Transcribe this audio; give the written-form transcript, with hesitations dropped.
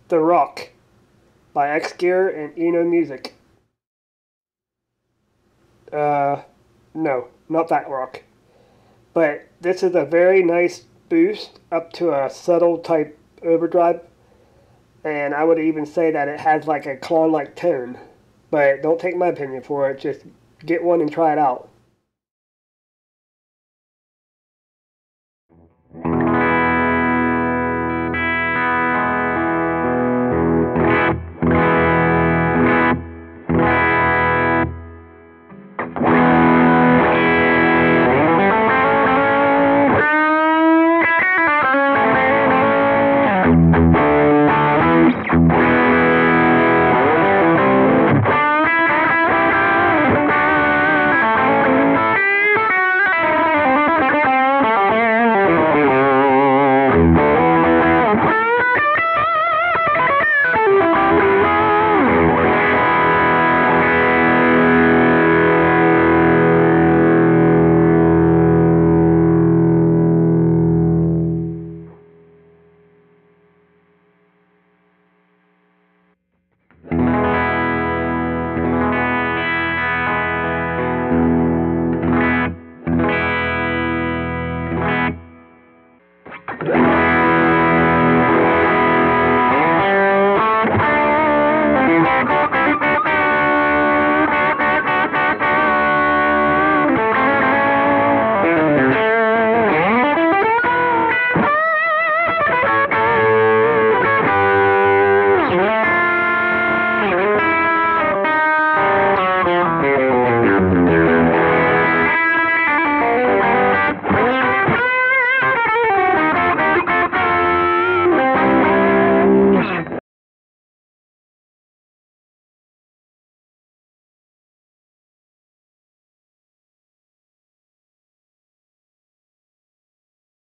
The Rock by X Gear and Eno Music. Uh, no, not that rock. But this is a very nice boost up to a subtle type overdrive, and I would even say that it has like a clone like tone. But don't take my opinion for it, just get one and try it out.